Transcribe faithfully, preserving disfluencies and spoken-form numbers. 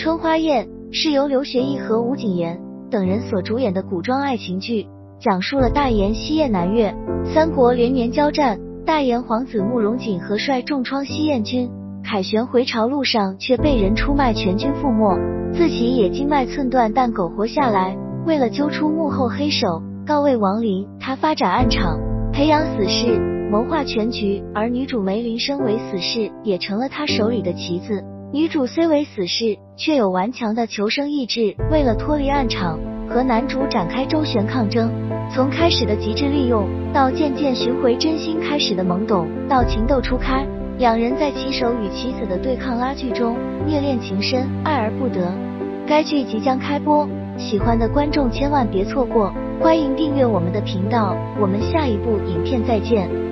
春花宴》是由刘学义和吴谨言等人所主演的古装爱情剧，讲述了大延西燕南越三国连年交战，大延皇子慕容锦和率重创西燕军，凯旋回朝路上却被人出卖，全军覆没，自己也经脉寸断但苟活下来。为了揪出幕后黑手，告慰亡灵，他发展暗场，培养死士，谋划全局，而女主梅林身为死士，也成了他手里的棋子。女主虽为死士，却有顽强的求生意志，为了脱离暗场，和男主展开周旋抗争。从开始的极致利用，到渐渐寻回真心开始的懵懂，到情窦初开，两人在棋手与棋子的对抗拉锯中虐恋情深，爱而不得。该剧即将开播，喜欢的观众千万别错过，欢迎订阅我们的频道，我们下一部影片再见。